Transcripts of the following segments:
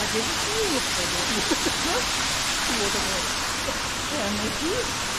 되게 신기했거든. 뭐지?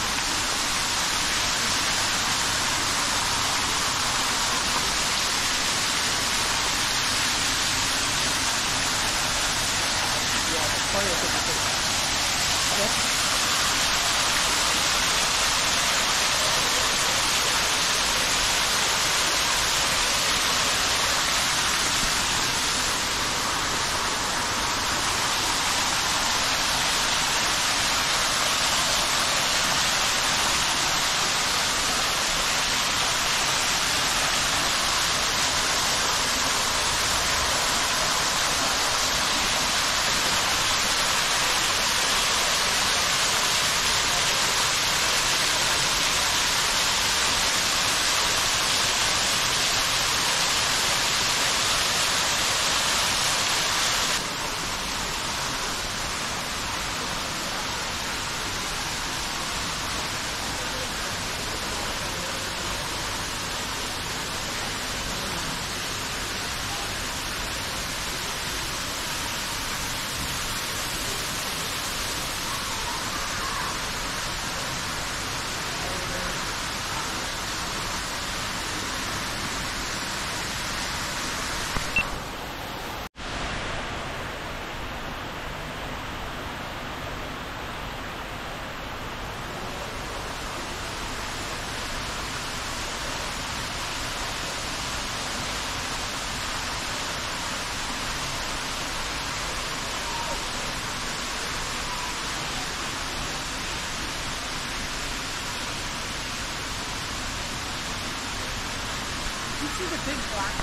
You see the big black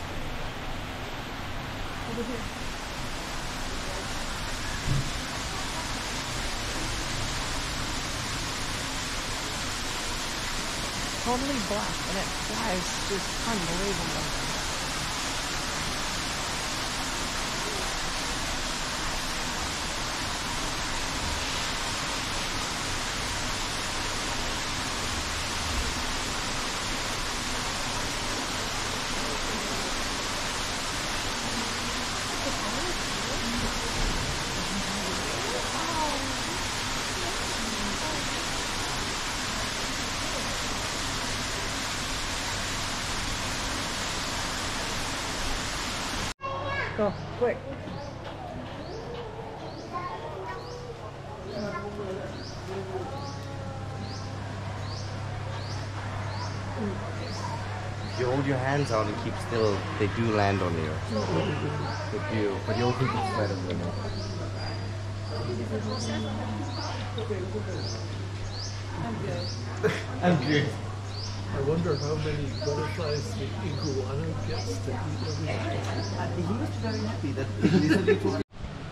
over here. Totally black, and it flies just unbelievable. Go, quick. If you hold your hands out and keep still, they do land on you. They do, but you'll keep it better than it. I'm good. I'm good. I wonder how many butterflies the iguana gets to eat every day. He was very happy that little people.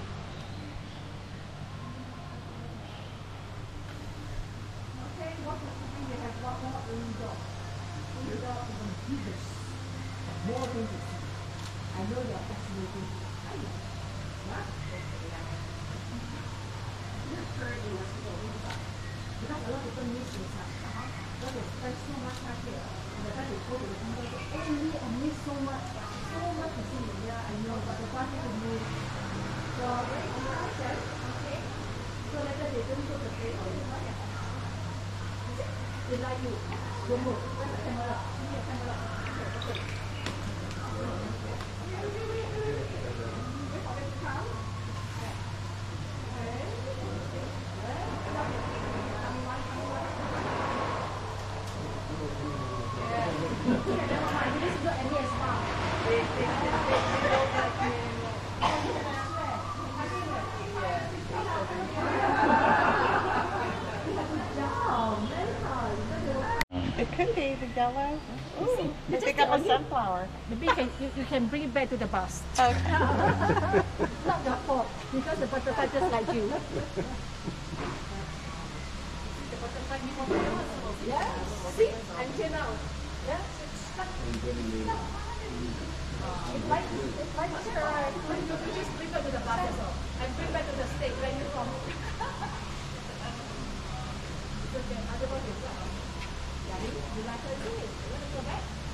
It could be the yellow. Ooh, you pick up a sunflower. Maybe you can bring it back to the bus. Okay. Not your fault, because the butterfly just like you. Yes. See, until now. Yes, it's stuck. It's like you just bring back to the bus as well. And bring back to the state where you're from. It's okay, otherwise it's you like it, you want to go back?